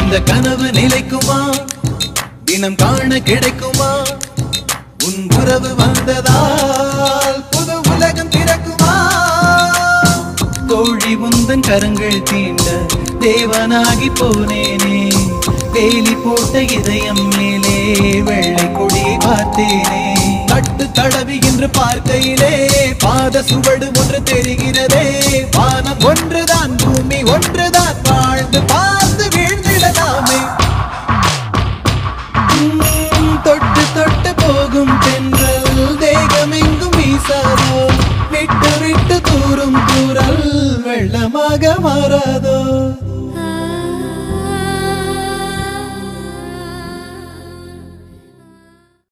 அந்த கனவு நிலைக்குமா தினம் காண கிடைக்குமா உன் உறவு வந்ததால் புது உலகம் திறக்குமா கோழி உந்தன் கரங்கள் தீண்ட தேவனாகி போனேனே வேலி போட்ட இதயம் மேலே வெள்ளை கொடியை பார்த்தேனே தட்டு தடவி என்று பார்க்கையிலே பாத சுவடு ஒன்று தெரிகிறதே வானம் ஒன்றுதான்